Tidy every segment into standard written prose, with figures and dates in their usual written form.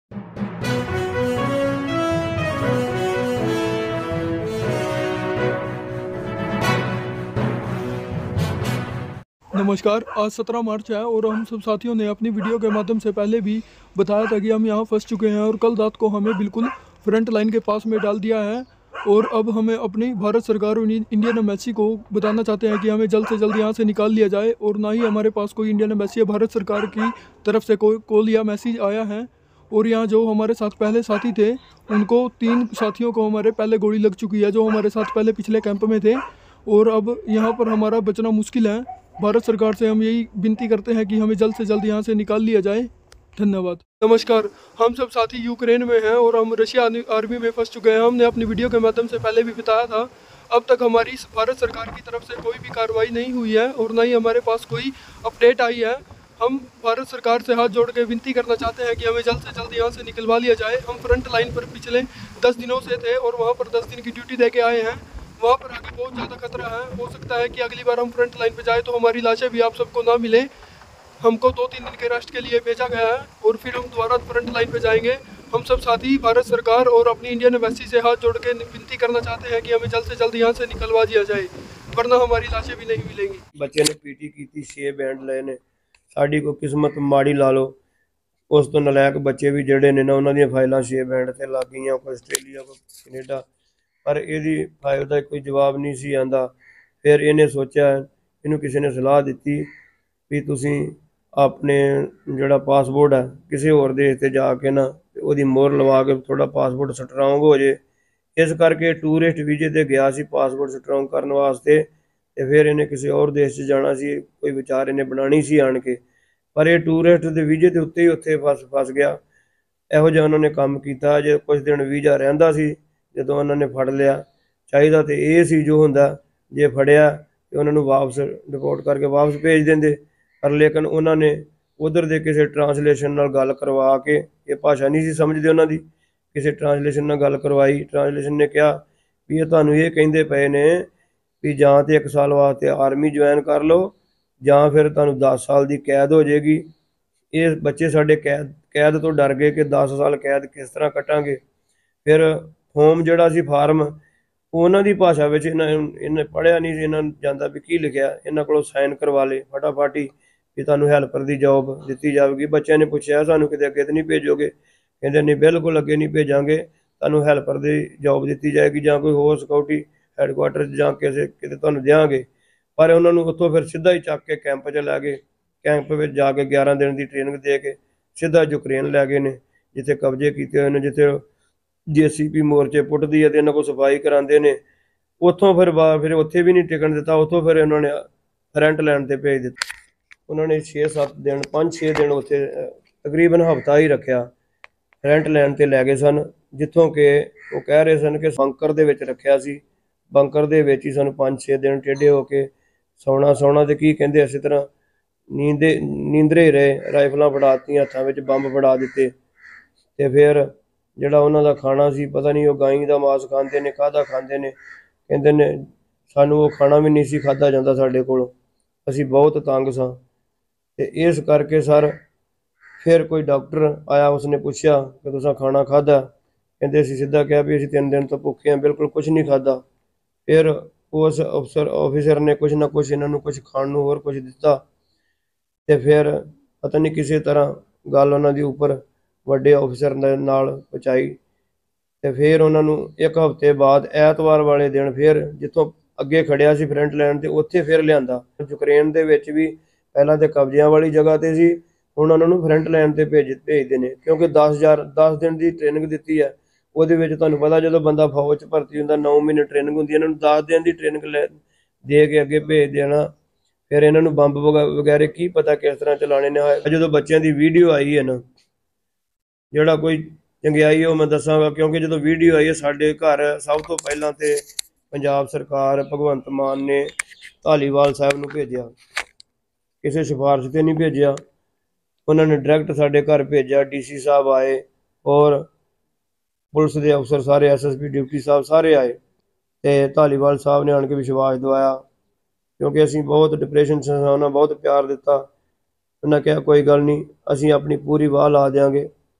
नमस्कार। आज 17 मार्च है और हम सब साथियों ने अपनी वीडियो के माध्यम से पहले भी बताया था कि हम यहाँ फंस चुके हैं और कल रात को हमें बिल्कुल फ्रंट लाइन के पास में डाल दिया है। और अब हमें अपनी भारत सरकार और इंडियन एम्बेसी को बताना चाहते हैं कि हमें जल्द से जल्द यहाँ से निकाल लिया जाए। और ना ही हमारे पास कोई इंडियन एम्बेसी या भारत सरकार की तरफ से कोई कॉल या मैसेज आया है। और यहाँ जो हमारे साथ पहले साथी थे उनको 3 साथियों को हमारे पहले गोली लग चुकी है, जो हमारे साथ पहले पिछले कैंप में थे। और अब यहाँ पर हमारा बचना मुश्किल है। भारत सरकार से हम यही विनती करते हैं कि हमें जल्द से जल्द यहाँ से निकाल लिया जाए। धन्यवाद। नमस्कार। हम सब साथी यूक्रेन में हैं और हम रशिया आर्मी में फंस चुके हैं। हमने अपनी वीडियो के माध्यम से पहले भी बताया था। अब तक हमारी भारत सरकार की तरफ से कोई भी कार्रवाई नहीं हुई है और ना ही हमारे पास कोई अपडेट आई है। हम भारत सरकार से हाथ जोड़ के विनती करना चाहते हैं कि हमें जल्द से जल्द यहाँ से निकलवा लिया जाए। हम फ्रंट लाइन पर पिछले 10 दिनों से थे और वहाँ पर 10 दिन की ड्यूटी दे के आए हैं। वहाँ पर आगे बहुत ज़्यादा खतरा है। हो सकता है कि अगली बार हम फ्रंट लाइन पे जाए तो हमारी लाशें भी आप सबको ना मिले। हमको 2-3 दिन के रेस्ट के लिए भेजा गया है और फिर हम दोबारा फ्रंट लाइन पे जाएंगे। हम सब साथी भारत सरकार और अपनी इंडियन एम्बेसी से हाथ जोड़ के विनती करना चाहते हैं कि हमें जल्द से जल्द यहाँ से निकलवा दिया जाए, वरना हमारी लाशें भी नहीं मिलेंगी। बच्चे ने पीटी की 6 बैंड लए ने, साड़ी को किस्मत माड़ी ला लो। उस तो नलायक बच्चे भी जड़े ने ना, उन्होंने फाइलों 6 बैंड से लग गई, कोई आस्ट्रेलिया कोई कनेडा, पर ਇਹਦੀ फाइल का कोई जवाब नहीं सी आंदा। फिर इन्हें सोचा, इन्हू किसी ने सलाह दी भी तुसी अपने जोड़ा पासपोर्ट है किसी होर देश से जाके ना ਉਹਦੀ मोहर लवा के थोड़ा पासपोर्ट स्ट्रोंग हो जाए। इस करके टूरिस्ट वीजे ते गया सी पासपोर्ट स्ट्रोंग करने वास्ते। ते फिर इन्हें किसी और देश से जाना सी, कोई विचार इन्हें बनानी सी आन के, पर यह टूरिस्ट के वीजे के उत्ते ही उत्थे फस गया। ਇਹੋ ਜਿਹਾ उन्होंने काम किया। जे कुछ दिन वीजा रहिंदा सी, ਜਦੋਂ ਉਹਨਾਂ ਨੇ ਫੜ ਲਿਆ, ਚਾਹੀਦਾ ਤੇ ਇਹ ਸੀ ਜੋ ਹੁੰਦਾ ਜੇ ਫੜਿਆ ਤੇ ਉਹਨਾਂ ਨੂੰ ਵਾਪਸ ਰਿਪੋਰਟ ਕਰਕੇ ਵਾਪਸ ਭੇਜ ਦਿੰਦੇ। ਪਰ ਲੇਕਿਨ ਉਹਨਾਂ ਨੇ ਉਧਰ ਦੇ ਕਿਸੇ ਟਰਾਂਸਲੇਸ਼ਨ ਨਾਲ ਗੱਲ ਕਰਵਾ ਕੇ, ਇਹ ਭਾਸ਼ਾ ਨਹੀਂ ਸੀ ਸਮਝਦੇ ਉਹਨਾਂ ਦੀ, ਕਿਸੇ ਟਰਾਂਸਲੇਸ਼ਨ ਨਾਲ ਗੱਲ ਕਰਵਾਈ। ਟਰਾਂਸਲੇਸ਼ਨ ਨੇ ਕਿਹਾ ਵੀ ਇਹ ਤੁਹਾਨੂੰ ਇਹ ਕਹਿੰਦੇ ਪਏ ਨੇ ਵੀ ਜਾਂ ਤੇ 1 ਸਾਲ ਵਾਸਤੇ ਆਰਮੀ ਜੁਆਇਨ ਕਰ ਲਓ ਜਾਂ ਫਿਰ ਤੁਹਾਨੂੰ 10 ਸਾਲ ਦੀ ਕੈਦ ਹੋ ਜਾਏਗੀ। ਇਹ ਬੱਚੇ ਸਾਡੇ ਕੈਦ ਤੋਂ ਡਰ ਗਏ ਕਿ 10 ਸਾਲ ਕੈਦ ਕਿਸ ਤਰ੍ਹਾਂ ਕੱਟਾਂਗੇ। ਫਿਰ ਹੋਮ ਜਿਹੜਾ ਸੀ ਫਾਰਮ, ਉਹਨਾਂ ਦੀ ਭਾਸ਼ਾ ਵਿੱਚ ਇਹਨੇ ਪੜ੍ਹਿਆ ਨਹੀਂ ਸੀ, ਇਹਨਾਂ ਨੂੰ ਜਾਂਦਾ ਵੀ ਕੀ ਲਿਖਿਆ। ਇਹਨਾਂ ਕੋਲੋਂ ਸਾਈਨ ਕਰਵਾ ਲਏ ਫਟਾਫਟ ਹੀ ਵੀ ਤੁਹਾਨੂੰ ਹੈਲਪਰ ਦੀ ਜੋਬ ਦਿੱਤੀ ਜਾਵੇਗੀ। ਬੱਚਿਆਂ ਨੇ ਪੁੱਛਿਆ ਸਾਨੂੰ ਕਿਤੇ ਅੱਗੇ ਤਾਂ ਨਹੀਂ ਭੇਜੋਗੇ? ਕਹਿੰਦੇ ਨਹੀਂ, ਬਿਲਕੁਲ ਅੱਗੇ ਨਹੀਂ ਭੇਜਾਂਗੇ, ਤੁਹਾਨੂੰ ਹੈਲਪਰ ਦੀ ਜੋਬ ਦਿੱਤੀ ਜਾਏਗੀ ਜਾਂ ਕੋਈ ਹੋਰ ਸਿਕਿਉਰਿਟੀ ਹੈਡਕੁਆਟਰ ਜਾਂ ਕਿਤੇ ਤੁਹਾਨੂੰ ਦਿਆਂਗੇ। ਪਰ ਉਹਨਾਂ ਨੂੰ ਉੱਥੋਂ ਫਿਰ ਸਿੱਧਾ ਹੀ ਚੱਕ ਕੇ ਕੈਂਪ 'ਚ ਲੈ ਗਏ। ਕੈਂਪ ਵਿੱਚ ਜਾ ਕੇ 11 ਦਿਨ ਦੀ ਟ੍ਰੇਨਿੰਗ ਦੇ ਕੇ ਸਿੱਧਾ ਯੂਕਰੇਨ ਲੈ ਗਏ ਨੇ, ਜਿੱਥੇ ਕਬਜ਼ੇ ਕੀਤੇ ਹੋਏ ਨੇ, ਜਿੱਥੇ JCP ਮੋਰਚੇ ਪੁੱਟਦੀ ਹੈ ਤੇ ਇਹਨਾਂ ਕੋਲ ਸਫਾਈ ਕਰਾਉਂਦੇ ਨੇ। ਉੱਥੋਂ ਫਿਰ ਉੱਥੇ ਵੀ ਨਹੀਂ ਟਿਕਣ ਦਿੱਤਾ। ਉੱਥੋਂ ਫਿਰ ਉਹਨਾਂ ਨੇ ਫਰੰਟ ਲਾਈਨ ਤੇ ਭੇਜ ਦਿੱਤਾ। ਉਹਨਾਂ ਨੇ 6-7 ਦਿਨ 5-6 ਦਿਨ ਉੱਥੇ ਤਕਰੀਬਨ ਹਫ਼ਤਾ ਹੀ ਰੱਖਿਆ। ਫਰੰਟ ਲਾਈਨ ਤੇ ਲੈ ਗਏ ਸਨ, ਜਿੱਥੋਂ ਕਿ ਉਹ ਕਹਿ ਰਹੇ ਸਨ ਕਿ ਬੰਕਰ ਦੇ ਵਿੱਚ ਰੱਖਿਆ ਸੀ। ਬੰਕਰ ਦੇ ਵਿੱਚ ਹੀ ਸਾਨੂੰ 5-6 ਦਿਨ ਟੇਢੇ ਹੋ ਕੇ ਸੌਣਾ ਤੇ ਕੀ ਕਹਿੰਦੇ ਇਸੇ ਤਰ੍ਹਾਂ ਨੀਂਦਰੇ ਰਹੇ। ਰਾਈਫਲਾਂ ਫੜਾ ਦਿੱਤੀਆਂ, ਹੱਥਾਂ ਵਿੱਚ ਬੰਬ ਫੜਾ ਦਿੱਤੇ। ਤੇ ਫਿਰ ਜਿਹੜਾ ਉਹਨਾਂ ਦਾ ਖਾਣਾ ਸੀ, ਪਤਾ ਨਹੀਂ ਉਹ ਗਾਈ ਦਾ ਮਾਸ ਖਾਂਦੇ ਨੇ ਕਾਹਦਾ ਖਾਂਦੇ ਨੇ, ਕਹਿੰਦੇ ਨੇ ਸਾਨੂੰ ਉਹ ਖਾਣਾ ਵੀ ਨਹੀਂ ਸੀ ਖਾਧਾ ਜਾਂਦਾ ਸਾਡੇ ਕੋਲੋਂ, ਅਸੀਂ ਬਹੁਤ ਤੰਗ ਸਾਂ। ਤੇ ਇਸ ਕਰਕੇ ਸਰ ਫਿਰ ਕੋਈ ਡਾਕਟਰ ਆਇਆ, ਉਸਨੇ ਪੁੱਛਿਆ ਕਿ ਤੁਸੀਂ ਖਾਣਾ ਖਾਧਾ? ਕਹਿੰਦੇ ਅਸੀਂ ਸਿੱਧਾ ਕਿਹਾ ਵੀ ਅਸੀਂ 3 ਦਿਨ ਤੋਂ ਭੁੱਖੇ ਹਾਂ, ਬਿਲਕੁਲ ਕੁਝ ਨਹੀਂ ਖਾਧਾ। ਫਿਰ ਉਸ ਆਫਿਸਰ ਨੇ ਕੁਝ ਨਾ ਕੁਝ ਇਹਨਾਂ ਨੂੰ ਕੁਝ ਖਾਣ ਨੂੰ ਹੋਰ ਕੁਝ ਦਿੱਤਾ। ਤੇ ਫਿਰ ਪਤਾ ਨਹੀਂ ਕਿਸੇ ਤਰ੍ਹਾਂ ਗੱਲ ਉਹਨਾਂ ਦੀ ਉੱਪਰ ਵੱਡੇ ਆਫਿਸਰ ਦੇ ਨਾਲ ਪਹੁੰਚਾਈ। ਤੇ ਫਿਰ ਉਹਨਾਂ ਨੂੰ 1 ਹਫ਼ਤੇ ਬਾਅਦ ਐਤਵਾਰ ਵਾਲੇ ਦਿਨ ਫਿਰ ਜਿੱਥੋਂ ਅੱਗੇ ਖੜਿਆ ਸੀ ਫਰੰਟ ਲਾਈਨ ਤੇ ਉੱਥੇ ਫਿਰ ਲਿਆਂਦਾ। ਯੂਕਰੇਨ ਦੇ ਵਿੱਚ ਵੀ ਪਹਿਲਾਂ ਤੇ ਕਬਜ਼ਿਆਂ ਵਾਲੀ ਜਗ੍ਹਾ ਤੇ ਸੀ, ਹੁਣ ਉਹਨਾਂ ਨੂੰ ਫਰੰਟ ਲਾਈਨ ਤੇ ਭੇਜਦੇ ਨੇ, ਕਿਉਂਕਿ 10 ਦਿਨ ਦੀ ਟ੍ਰੇਨਿੰਗ ਦਿੱਤੀ ਹੈ। ਉਹਦੇ ਵਿੱਚ ਤੁਹਾਨੂੰ ਪਤਾ ਜਦੋਂ ਬੰਦਾ ਫੌਜ 'ਚ ਭਰਤੀ ਹੁੰਦਾ 9 ਮਹੀਨੇ ਟ੍ਰੇਨਿੰਗ ਹੁੰਦੀ, ਇਹਨਾਂ ਨੂੰ 10 ਦਿਨ ਦੀ ਟ੍ਰੇਨਿੰਗ ਦੇ ਕੇ ਅੱਗੇ ਭੇਜ ਦੇਣਾ। ਫਿਰ ਇਹਨਾਂ ਨੂੰ ਬੰਬ ਵਗੈਰੇ ਕੀ ਪਤਾ ਕਿਸ ਤਰ੍ਹਾਂ ਚਲਾਣੇ ਨੇ। ਜਦੋਂ ਬੱਚਿਆਂ ਦੀ ਵੀਡੀਓ ਆਈ ਹੈ ਨਾ, ਜਿਹੜਾ ਕੋਈ ਚੰਗਿਆਈ ਉਹ ਮੈਂ ਦੱਸਾਂਗਾ, ਕਿਉਂਕਿ ਜਦੋਂ ਵੀਡੀਓ ਆਈ ਹੈ ਸਾਡੇ ਘਰ ਸਭ ਤੋਂ ਪਹਿਲਾਂ ਤੇ ਪੰਜਾਬ ਸਰਕਾਰ ਭਗਵੰਤ ਮਾਨ ਨੇ ਧਾਲੀਵਾਲ ਸਾਹਿਬ ਨੂੰ ਭੇਜਿਆ, ਕਿਸੇ ਸਿਫਾਰਿਸ਼ ਤੇ ਨਹੀਂ ਭੇਜਿਆ। ਉਹਨਾਂ ਨੇ ਡਾਇਰੈਕਟ ਸਾਡੇ ਘਰ ਭੇਜਿਆ। DC ਸਾਹਿਬ ਆਏ ਔਰ ਪੁਲਿਸ ਦੇ ਅਫਸਰ ਸਾਰੇ, SSP ਡਿਪਟੀ ਸਾਹਿਬ ਸਾਰੇ ਆਏ ਤੇ ਧਾਲੀਵਾਲ ਸਾਹਿਬ ਨੇ ਆਣ ਕੇ ਵਿਸ਼ਵਾਸ ਦਿਵਾਇਆ, ਕਿਉਂਕਿ ਅਸੀਂ ਬਹੁਤ ਡਿਪਰੈਸ਼ਨ 'ਚ ਸਾਂ। ਉਹਨਾਂ ਬਹੁਤ ਪਿਆਰ ਦਿੱਤਾ। ਉਹਨਾਂ ਕਿਹਾ ਕੋਈ ਗੱਲ ਨਹੀਂ, ਅਸੀਂ ਆਪਣੀ ਪੂਰੀ ਵਾਹ ਲਾ ਦਿਆਂਗੇ।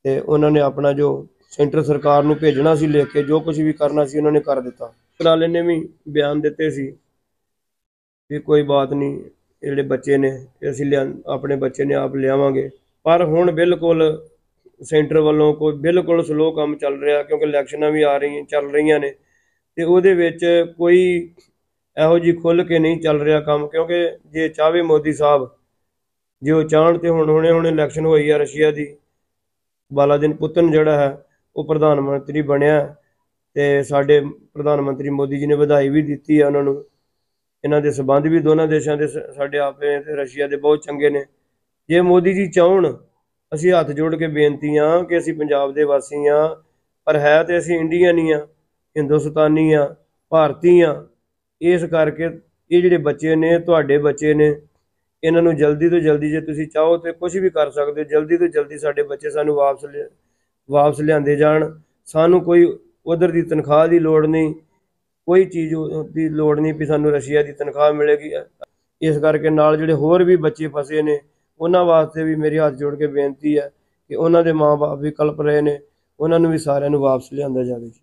ਤੇ ਉਹਨਾਂ ਨੇ ਆਪਣਾ ਜੋ ਸੈਂਟਰ ਸਰਕਾਰ ਨੂੰ ਭੇਜਣਾ ਸੀ ਲਿਖ ਕੇ, ਜੋ ਕੁਝ ਵੀ ਕਰਨਾ ਸੀ ਉਹਨਾਂ ਨੇ ਕਰ ਦਿੱਤਾ। ਟਰਾਲੇ ਨੇ ਵੀ ਬਿਆਨ ਦਿੱਤੇ ਸੀ ਵੀ ਕੋਈ ਬਾਤ ਨਹੀਂ, ਇਹ ਜਿਹੜੇ ਬੱਚੇ ਨੇ ਅਸੀਂ ਆਪਣੇ ਬੱਚੇ ਨੇ ਆਪ ਲਿਆਵਾਂਗੇ। ਪਰ ਹੁਣ ਬਿਲਕੁਲ ਸੈਂਟਰ ਵੱਲੋਂ ਕੋਈ ਬਿਲਕੁਲ ਸਲੋ ਕੰਮ ਚੱਲ ਰਿਹਾ, ਕਿਉਂਕਿ ਇਲੈਕਸ਼ਨਾਂ ਵੀ ਚੱਲ ਰਹੀਆਂ ਨੇ ਤੇ ਉਹਦੇ ਵਿੱਚ ਕੋਈ ਇਹੋ ਜਿਹੀ ਖੁੱਲ੍ਹ ਕੇ ਨਹੀਂ ਚੱਲ ਰਿਹਾ ਕੰਮ। ਕਿਉਂਕਿ ਜੇ ਚਾਹਵੇ ਮੋਦੀ ਸਾਹਿਬ, ਜੇ ਉਹ ਚਾਹਣ ਤੇ ਹੁਣੇ ਇਲੈਕਸ਼ਨ ਹੋਈ ਆ ਰਸ਼ੀਆ ਦੀ, ਬਾਲਾਦਿਨ ਪੁਤਨ ਜਿਹੜਾ ਹੈ ਉਹ ਪ੍ਰਧਾਨ ਮੰਤਰੀ ਬਣਿਆ ਤੇ ਸਾਡੇ ਪ੍ਰਧਾਨ ਮੰਤਰੀ ਮੋਦੀ ਜੀ ਨੇ ਵਧਾਈ ਵੀ ਦਿੱਤੀ ਆ ਉਹਨਾਂ ਨੂੰ। ਇਹਨਾਂ ਦੇ ਸਬੰਧ ਵੀ ਦੋਨਾਂ ਦੇਸ਼ਾਂ ਦੇ ਸਾਡੇ ਆਪਣੇ ਤੇ ਰਸ਼ੀਆ ਦੇ ਬਹੁਤ ਚੰਗੇ ਨੇ। ਜੇ ਮੋਦੀ ਜੀ ਚਾਹਣ, ਅਸੀਂ ਹੱਥ ਜੋੜ ਕੇ ਬੇਨਤੀ ਆ ਕਿ ਅਸੀਂ ਪੰਜਾਬ ਦੇ ਵਾਸੀ ਆ, ਪਰ ਹੈ ਤੇ ਅਸੀਂ ਇੰਡੀਅਨ ਹੀ ਆ, ਹਿੰਦੁਸਤਾਨੀ ਆ, ਭਾਰਤੀ ਆ। ਇਸ ਕਰਕੇ ਇਹ ਜਿਹੜੇ ਬੱਚੇ ਨੇ ਤੁਹਾਡੇ ਬੱਚੇ ਨੇ, ਇਹਨਾਂ ਨੂੰ ਜਲਦੀ ਤੋਂ ਜਲਦੀ, ਜੇ ਤੁਸੀਂ ਚਾਹੋ ਤੇ ਕੁਝ ਵੀ ਕਰ ਸਕਦੇ ਹੋ, ਜਲਦੀ ਤੋਂ ਜਲਦੀ ਸਾਡੇ ਬੱਚੇ ਸਾਨੂੰ ਵਾਪਸ ਲਿਆਂਦੇ ਜਾਣ। ਸਾਨੂੰ ਕੋਈ ਉਧਰ ਦੀ ਤਨਖਾਹ ਦੀ ਲੋੜ ਨਹੀਂ, ਕੋਈ ਚੀਜ਼ ਦੀ ਲੋੜ ਨਹੀਂ ਵੀ ਸਾਨੂੰ ਰਸ਼ੀਆ ਦੀ ਤਨਖਾਹ ਮਿਲੇਗੀ। ਇਸ ਕਰਕੇ ਨਾਲ ਜਿਹੜੇ ਹੋਰ ਵੀ ਬੱਚੇ ਫਸੇ ਨੇ ਉਹਨਾਂ ਵਾਸਤੇ ਵੀ ਮੇਰੀ ਹੱਥ ਜੋੜ ਕੇ ਬੇਨਤੀ ਹੈ ਕਿ ਉਹਨਾਂ ਦੇ ਮਾਂ-ਬਾਪ ਵੀ ਕਲਪ ਰਹੇ ਨੇ, ਉਹਨਾਂ ਨੂੰ ਵੀ ਸਾਰਿਆਂ ਨੂੰ ਵਾਪਸ ਲਿਆਂਦਾ ਜਾਵੇ।